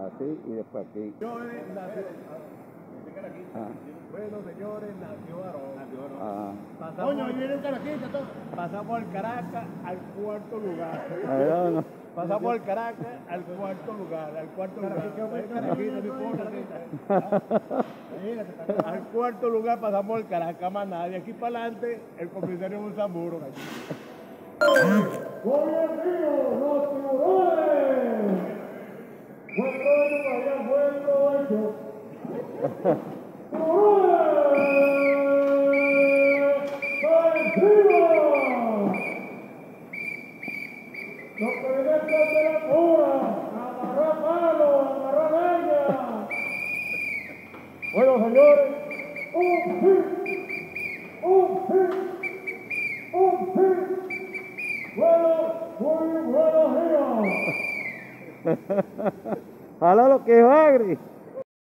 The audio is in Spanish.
Así y después aquí. Señores, nació. Ah. Bueno, señores, nació varón. Ah. Coño, ahí viene un caraquita todo. Pasamos al Caracas al cuarto lugar. Ahí no. Pasamos al Caracas al cuarto lugar. Al cuarto lugar. Al cuarto lugar pasamos al Caracas, más nada. De aquí para adelante, el comisario es un Zamuro. ¡Por el río, los tiburones! ¡Vuelto allá, vuelto hecho! ¡Tiburones! ¡Arriba! Los pedimentos de la cura, amarrar palo, amarrar leña. Bueno, señores, un fin, bueno, muy buenos días. Jala lo que es agri.